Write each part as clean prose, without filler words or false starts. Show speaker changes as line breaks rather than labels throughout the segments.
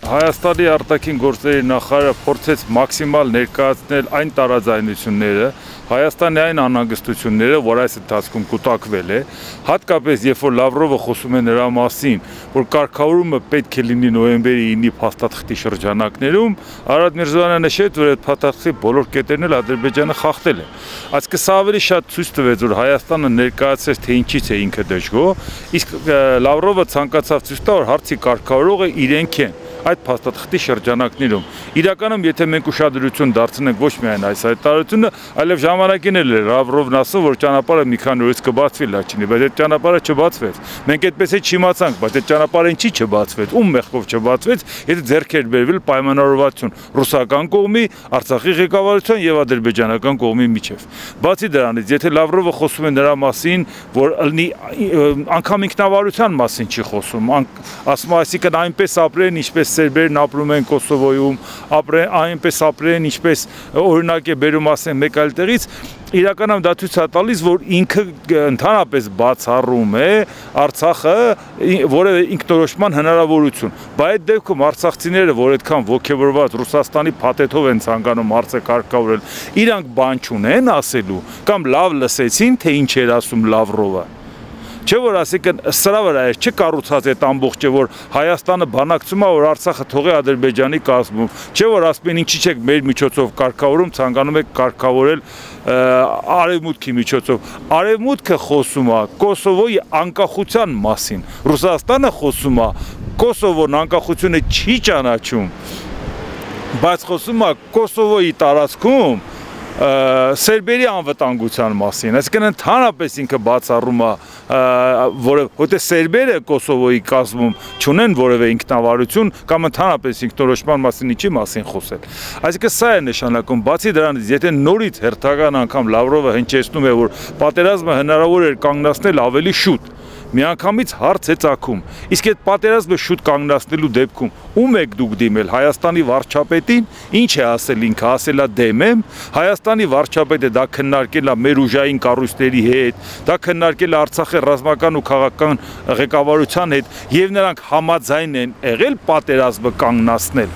Հայաստանի արտաքին գործերի նախարարը փորձեց մաքսիմալ ներկայացնել այն տարաձայնությունները, Հայաստանի այն անհանգստությունները, որ այս ընթացքում կուտակվել է, հատկապես երբ որ Լավրովը խոսում է նրա մասին, որ կարգավորումը պետք է լինի նոյեմբերի 9-ի փաստաթղթի շրջանակներում, Արադ Միրզոյանը նշեց, որ այդ փաստաթղթի բոլոր կետերն էլ Ադրբեջանը խախտել է։ Այսինքն սա ավելի շատ ցույց տվեց, որ Հայաստանը ներկայացրեց, թե ինչից է ինքը դժգոհ, իսկ Լավրովը ցանկացավ ցույց տա, որ հարցի կարգավորողը իրենք են այդ փաստաթղթի շրջանակներում։ Իրականում, եթե մենք ուշադրություն դարձնենք ոչ միայն այս հայտարարությունը, այլև ժամանակին էլ Լավրովն ասում, որ ճանապարհը մի քանի օրից կբացվի Լաչինի, բայց այդ ճանապարհը չբացվեց։ Մենք այդպես է չիմացանք, բայց այդ ճանապարհը ինչի չբացվեց, ում մեղքով չբացվեց, եթե ձեռք էր բերվել պայմանավորվածություն ռուսական կողմի, Արցախի ղեկավարության եւ ադրբեջանական կողմի միջև։ Բացի դրանից, եթե Լավրովը խոսում է նրա մասին, որ անգամ ինքնավարության մասին չի խոսում, ասում է, այսինքն այնպես ապրեն, ինչպես սերբերն ապրում են Կոսովոյում, այնպես ապրեն, ինչպես օրինակ է բերում ասեն մեկ այլ տեղից, իրականում դա ցույց է տալիս, որ ինքը ընդհանրապես բացառում է Արցախը որևէ ինքնորոշման հնարավորություն։ Բայց այդ դեպքում արցախցիները, որ այդքան ոգևորված Ռուսաստանի փաթեթով են ցանկանում հարցը կարգավորել, իրանք բան չունեն ասելու, կամ լավ լսեցին, թե ինչ էր ասում Լավրովը։ Չէ՞ որ ասիկն սրա վրա է, չկառուցած այդ ամբողջը, որ Հայաստանը բանակցում է, որ Արցախը թողի Ադրբեջանի կազմում, չէ՞ որ ասում են ինչի՞ չեք մեր միջոցով կարգավորում, ցանկանում եք կարգավորել Արևմուտքի միջոցով։ Արևմուտքը խոսում է Կոսովոյի անկախության մասին, Ռուսաստանը խոսում է Կոսովոն անկախությունը չի ճանաչում, բայց խոսում է Կոսովոյի տարածքում սերբերի անվտանգության մասին, այսինքն ընդհանրապես ինքը բացառում է, որովհետև սերբերը Կոսովոյի կազմում չունեն որևէ ինքնավարություն կամ ընդհանրապես ինքնորոշման մասին ինչի մասին խոսել։ Այսինքն սա է նշանակում, բացի դրանից, եթե նորից հերթական անգամ Լավրովը հնչեցնում է, որ պատերազմը հնարավոր էր կանգնացնել ավելի շուտ, միանգամից հարց է ծագում, իսկ այդ պատերազմը շուտ կանգնացնելու դեպքում ում եք դուք դիմել, Հայաստանի վարչապետին, ինչ է ասել ինքը, ասելա դեմ եմ, Հայաստանի վարչապետը դա քննարկել է մեր ուժային կառույցների հետ, դա քննարկել է Արցախի ռազմական ու քաղաքական ղեկավարության հետ, եւ նրանք համաձայն են եղել պատերազմը կանգնացնել։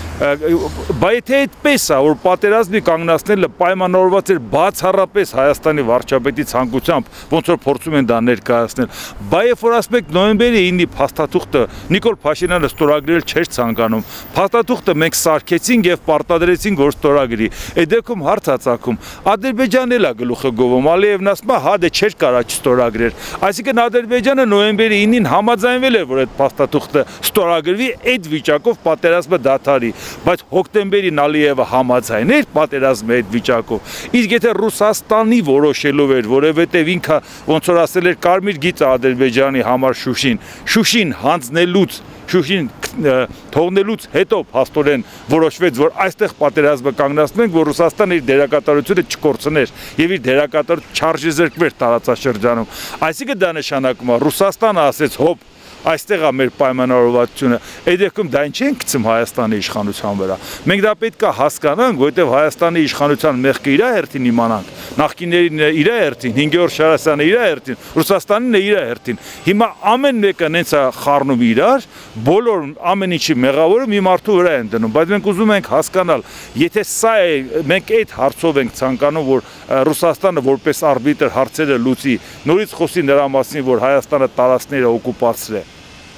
Բայց եթե այդպես է, որ պատերազմի կանգնացնելը պայմանավորված էր բացառապես Հայաստանի վարչապետի ցանկությամբ, ոնց որ փորձում են դա ներկայացնել, բայց երբ որ ասում եք նոյեմբերի 9-ի փաստաթուղթը Նիկոլ Փաշինյանը ստորագրել չէր ցանկանում, փաստաթուղթը մենք սարքեցինք եւ պարտադրեցինք, որ ստորագրի։ Այդ դեպքում հարց է ծագում, Ադրբեջանն էլ է գլուխը գովում, Ալիևն ասում է, հա դե չէր կարա չստորագրեր։ Այսինքն Ադրբեջանը նոյեմբերի 9-ին համաձայնվել էր, որ այդ փաստաթուղթը ստորագրվի, այդ վիճակով պատերազմը դադարի։ Բայց հոկտեմբերին Ալիևը համաձայն էր պատերազմի այդ վիճակով, իսկ եթե Ռուսաստանի որոշելով էր, որովհետև ինքը ոնց որ ասել էր կարմիր գիծը Ադրբեջանի համար Շուշին հանձնելուց, Շուշին թողնելուց հետո փաստորեն որոշվեց, որ այստեղ պատերազմը կանգնացնենք, որ Ռուսաստանը իր դերակատարությունը չկորցներ եւ իր դերակատար չարժեզրկվեր տարածաշրջանում։ Այսինքն դա նշանակում է Ռուսաստանը ասեց հոп այստեղ է մեր պայմանավորվածությունը, այդ դեպքում դա ինչ են գցում Հայաստանի իշխանության վրա։ Մենք դա պետք է հասկանանք, որովհետև Հայաստանի իշխանության մեղքը իր հերթին իմանանք, նախկիններին իր հերթին, 5-րդ Շարասյանը իր հերթին, Ռուսաստանին իր հերթին։ Հիմա ամեն մեկը նենց է խառնում իրար, բոլոր ամեն ինչի մեղավորը մի մարդու վրա են դնում, բայց մենք ուզում ենք հասկանալ, եթե սա է, մենք այդ հարցով ենք ցանկանում, որ Ռուսաստանը որպես արբիտր հարցերը լուծի, նորից խոսի նրա մասին, որ Հայաստանը տարածքները օկուպացրել է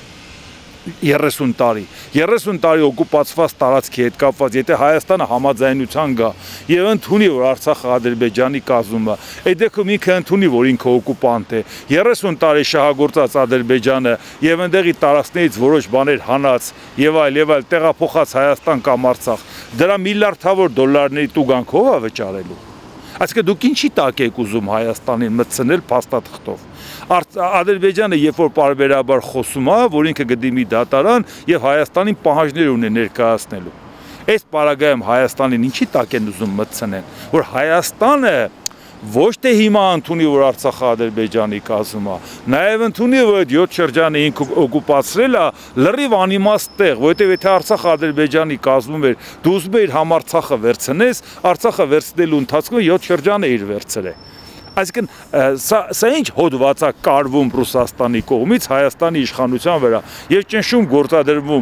30 տարի օկուպացված տարածքի հետ կապված, եթե Հայաստանը համաձայնության գա եւ ընդունի, որ Արցախը Ադրբեջանի կազմում է, այդ դեպքում ինքը ընդունի, որ ինքը օկուպանտ է, 30 տարի շահագործած Ադրբեջանը եւ այնտեղի տարածքներից որոշ բաներ հանած եւ այլ տեղափոխած Հայաստան կամ Արցախ, դրա միլիարդավոր դոլարների տուգանքով է վճարելու։ Այսինքն դուք ինչի տակ եք ուզում Հայաստանին մտցնել փաստաթղթով։ Ադրբեջանը երբ որ պարբերաբար խոսում է, որ ինքը գդիմի դատարան եւ Հայաստանին պահանջներ ունի ներկայացնելու։ Այս պարագայում Հայաստանին ինչի տակ են ուզում մտցնել, որ Հայաստանը ոչ թե հիմա ընդունի, որ Արցախը Ադրբեջանի կազմում է, նաև ընդունի, որ այդ 7 շրջանը ինքը օկուպացրել է լրիվ անիմաստ տեղ, որովհետև եթե Արցախը Ադրբեջանի կազմում էր, դու ուզում ես համարցախը վերցնես, Արցախը վերցնելու ընթացքում 7 շրջանը իր վերցրել։ Այսինքն սա ինչ հոդված է կարվում Ռուսաստանի կողմից Հայաստանի իշխանության վրա եւ ճնշում գործադրվում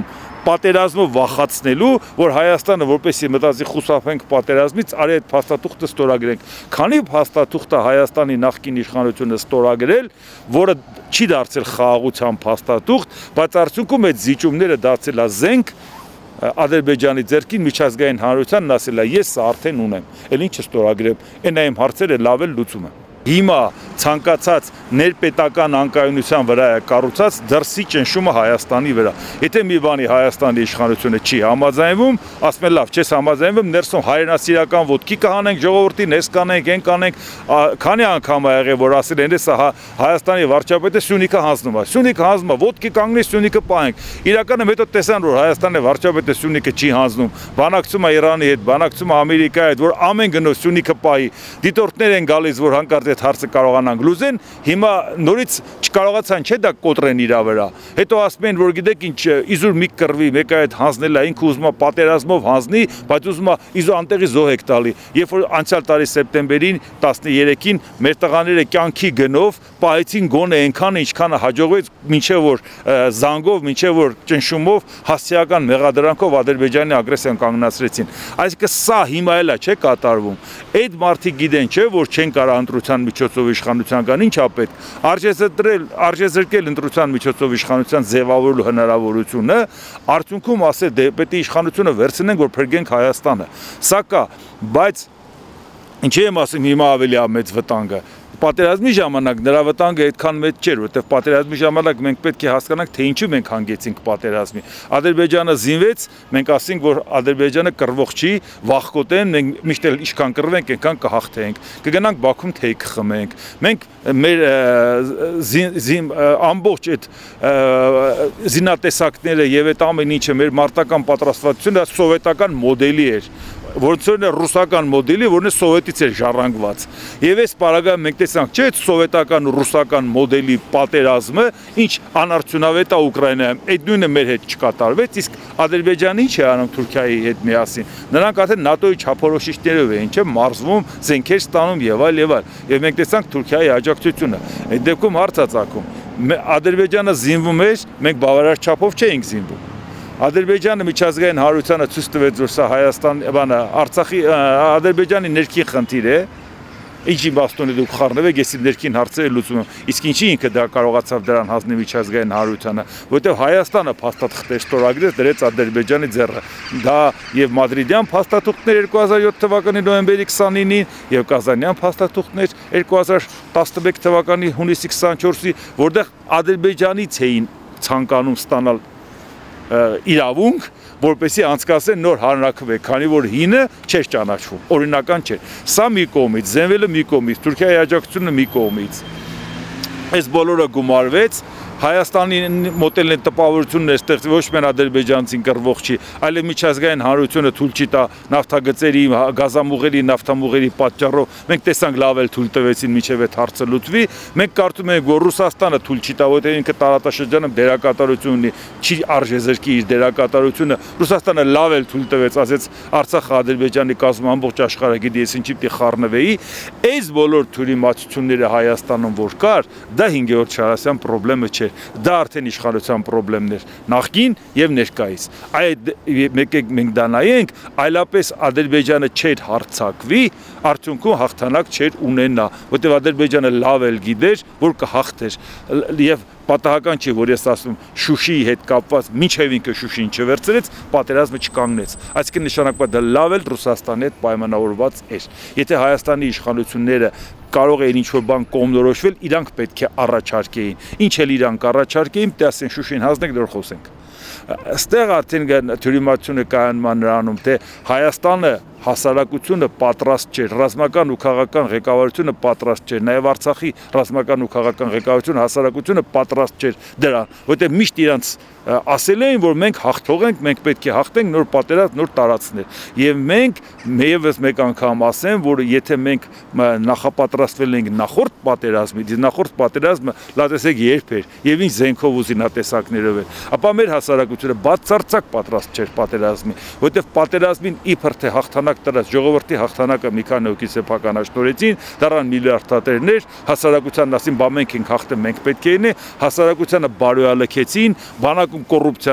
պատերազմը վախացնելու, որ Հայաստանը որպեսզի մտածի խուսափենք պատերազմից, արի այդ փաստաթուղթը ստորագրենք։ Քանի փաստաթուղթը Հայաստանի նախկին իշխանությունը ստորագրել, որը չի դարձել խաղաղության փաստաթուղթ, բայց արդյունքում այդ զիջումները դարձել է զենք Ադրբեջանի ձեռքին միջազգային հանրությանն ասել է ես սա արդեն ունեմ, էլ ինչ ստորագրեմ, այն այմ հարցերը լավ էլ լուծում եմ։ Հիմա ցանկացած ներպետական անկայունության վրա է կառուցած դրսի ճնշումը Հայաստանի վրա։ Եթե մի բանի Հայաստանի իշխանությունը չի համաձայնվում, ասում են լավ, չես համաձայնվում, ներսում հայրենասիրական ոտքի կհանենք, ժողովրդին էս կանենք, այն կանենք, քանի անգամ ա եղել, որ ասել են, սա Հայաստանի վարչապետը Սյունիքը հանձնում է։ Սյունիքը հանձնում է, ոտքի կանգնի Սյունիքը պահենք։ Իրականում հետո տեսան, որ Հայաստանի վարչապետը Սյունիքը չի հանձնում, բանակցում է Իրանի հետ, բանակցում է Ամերիկայի հետ, որ ամեն գնով Սյունիքը պահի։ Դիտորդներ են գալիս, որ հանկարծ այդ հարցը կարողանանք լուծեն, հիմա նորից չկարողացան չէ դա կոտրեն իրա վրա։ Հետո ասում են, որ գիտեք ինչ, իզուր մի կռվի, մեկը այդ հանձնել է, ինքը ուզում է պատերազմով հանձնի, բայց ուզում է իզուր անտեղի զոհ եք տալի։ Երբ որ անցյալ տարի սեպտեմբերին 13-ին մեր տղաները կյանքի գնով պահեցին գոնե այնքան ինչքանը հաջողվեց, մինչև որ զանգով, մինչև որ ճնշումով, հասցեական մեղադրանքով Ադրբեջանի ագրեսիան կանգնացրեցին։ Այսինքն սա հիմա էլ է չէ կատարվում։ Այդ մարդիկ գիտեն չէ, որ չեն կարող ընտրության միջոցով իշխանության կան, ինչա պետք արժեզրկել ընտրության միջոցով իշխանության ձևավորելու հնարավորությունը, արդյունքում ասել դե պետք է իշխանությունը վերցնենք, որ փրկենք Հայաստանը։ Սա կա, բայց ինչի եմ ասում հիմա ավելի մեծ վտանգը։ Պատերազմի ժամանակ նրա վտանգը այդքան մեծ չէր, որովհետև պատերազմի ժամանակ մենք պետք է հասկանանք, թե ինչու մենք հանգեցինք պատերազմի։ Ադրբեջանը զինվեց, մենք ասենք, որ Ադրբեջանը կռվող չի, վախկոտեն, մենք միշտ էլ ինչքան կռվենք, այնքան կհաղթենք։ Կգնանք Բաքվում թեյ կխմենք։ Մենք մեր ամբողջ այդ զինատեսակները եւ այդ ամեն ինչը մեր մարտական պատրաստվածությունը սովետական մոդելի էր, որոնցորն է ռուսական մոդելի, որն է սովետից էր ժառանգված։ Եվ այս պարագայում մենք տեսանք, չէ, սովետական ու ռուսական մոդելի պատերազմը, ինչ անարդյունավետ է Ուկրաինայում, այդ նույնը մեր հետ չկատարվեց, իսկ Ադրբեջանը ինչ է անում Թուրքիայի հետ միասին։ Նրանք արդեն ՆԱՏՕ-ի չափորոշիչներով էին, չէ, մարզվում, զենքեր ստանում եւ այլ եւ այլ։ Եվ մենք տեսանք Թուրքիայի աջակցությունը։ Այդ դեպքում հարց է ծագում։ Ադրբեջանը զինվում էր, մենք բավարար չափով չէինք զինվում։ Ադրբեջանը միջազգային հանրությանը ցույց տվեց, որ սա Հայաստան, Արցախի Ադրբեջանի ներքին խնդիր է, ինչի բաստոնի դուք խառնվեք, ես իմ ներքին հարցերը լուծում եմ, իսկ ինչի ինքը դա կարողացավ դրան հասնել միջազգային հանրությանը, որտեղ Հայաստանը փաստաթղթեր ստորագրեց, դրեց Ադրբեջանի ձեռը։ Դա եւ մադրիդյան փաստաթուղթներ 2007 թվականի նոյեմբերի 29-ին եւ կազանյան փաստաթուղթներ 2011 թվականի հունիսի 24-ի, որտեղ Ադրբեջանից էին ցանկանում ստանալ իրավունք, որպեսզի անցկացնեն նոր հանրաքվե, քանի որ հինը չէր ճանաչվում, օրինական չէր։ Սա մի կողմից, զենվելը մի կողմից, Թուրքիայի աջակցությունը մի կողմից։ Այս բոլորը գումարվեց, Հայաստանի մոտելն է տպավորությունն է ստեղծվել, ոչ միայն ադրբեջանցին կռվող չի, այլև միջազգային հանրությունը թույլ չի տա նավթագծերի, գազամուղերի, նավթամուղերի պատճառով։ Մենք տեսանք լավ էլ թույլ տվեցին միջև այդ հարցը լուծվի։ Մենք կարծում ենք, որ Ռուսաստանը թույլ չի տա, որտեղ ինքը տարածաշրջանում դերակատարություն ունի, չի արժեզրկի իր դերակատարությունը։ Ռուսաստանը լավ էլ թույլ տվեց, ասեց Արցախը Ադրբեջանի կազմում ամբողջ աշխարհը գիտի, ես ինչի պիտի խառնվեի։ Այս բոլոր թյուրիմացությունները Հայաստանում որ կար, դա 5-րդ Շարասյան խնդրեմը չէ։ Դա արդեն իշխանության խնդիրներ նախկին եւ ներկայիս։ Այդ մենք դա նայենք, այլապես Ադրբեջանը չէր հարձակվի, արդյունքում հաղթանակ չէր ունենա, որտեղ Ադրբեջանը լավ էլ գիտեր, որ կհաղթեր եւ պատահական չի, որ ես ասում Շուշիի հետ կապված մինչև ինքը Շուշին չվերցրեց, պատերազմը չկանգնեց։ Այսինքն նշանակում է դա լավ էլ Ռուսաստանի հետ պայմանավորված էր։ Եթե Հայաստանի իշխանությունները կարող էին ինչ-որ բան կողմնորոշվել, իրանք պետք է առաջարկեին։ Ինչ էլ իրանք առաջարկեին, դե ասեն Շուշին հանձնենք, դեռ խոսենք։ Այստեղ արդեն թյուրիմացությունը կայանման նրանում, թե Հայաստանը հասարակությունը պատրաստ չէր, ռազմական ու քաղաքական ղեկավարությունը պատրաստ չէր, նաև Արցախի ռազմական ու քաղաքական ղեկավարությունը, հասարակությունը պատրաստ չէր դրան, որտեղ միշտ իրանց ասել էին, որ մենք հաղթող ենք, մենք պետք է հաղթենք, նոր պատերազմ, նոր տարածքներ։ Եվ մենք մեևս մեկ անգամ ասեմ, որ եթե մենք նախապատրաստվել ենք նախորդ պատերազմից, նախորդ պատերազմը լատեսեք երբ էր եւ ինչ զենքով ու զինատեսակներով էր, ապա մեր հասարակությունը բացարձակ պատրաստ չէր պատերազմի, որտեղ պատերազմին իբր թե հաղթանակ տրած ժողովրդի հաղթանակը մի քանի հոգի սեփական աշտորեցին, դառան միլիարդատերներ, հասարակությանն ասին, բա մենք ենք հաղթել, մենք պետք է ինե, հասարակությանը բարոյալքեցին, բանակում կոռուպցիան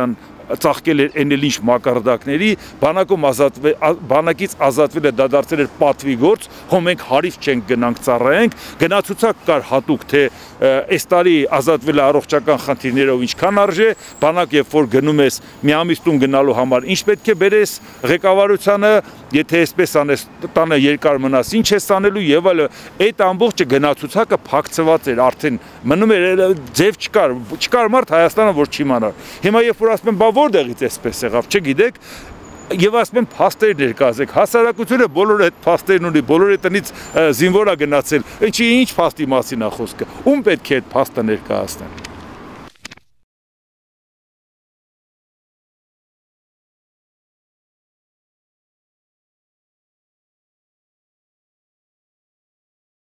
ծաղկել էր այն ինչ մակարդակների, բանակից ազատվել է, դա դարձել էր պատվի գործ, հո մենք հարիվ չենք գնանք ծառայենք, գնացուցակ կար հատուկ, թե այս տարի ազատվել է առողջական խնդիրներով ինչքան արժե, բանակ երբ որ գնում ես մի ամիս տուն գնալու համար, ինչ պետք է բերես ղեկավարությանը, եթե այսպես անես, տանը երկար մնաս, ինչ ես անելու եւ այլը, այդ ամբողջը գնացուցակը փակցված էր, արդեն մնում էր ձև չկար մարդ Հայաստանը որ չիմանար։ Հիմա երբ որ ասում են, բա որտեղից էսպես եղավ, չգիտեք, եւ ասում են փաստեր ներկայացեք, հասարակությունը բոլորը այդ փաստերն ունի, բոլորի տնից զինվոր է գնացել, ինչ փաստի մասին է խոսքը, ում պետք է այդ փաստը ներկայացնել։